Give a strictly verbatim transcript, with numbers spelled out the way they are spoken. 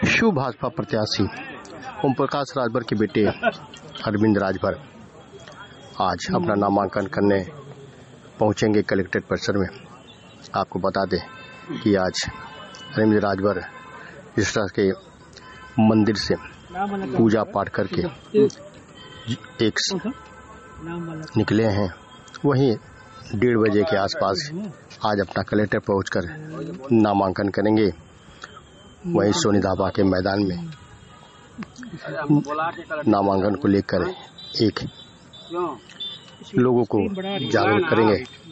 शिव भाजपा प्रत्याशी ओम प्रकाश राजभर के बेटे अरविंद राजभर आज अपना नामांकन करने पहुंचेंगे कलेक्ट्रेट परिसर में। आपको बता दें कि आज अरविंद राजभर जिस तरह के मंदिर से पूजा पाठ करके एक निकले हैं, वहीं डेढ़ बजे के आसपास आज अपना कलेक्टर पहुंचकर नामांकन करेंगे। वहीं सोनी धाबा के मैदान में नामांकन को लेकर एक लोगों को जागरूक करेंगे।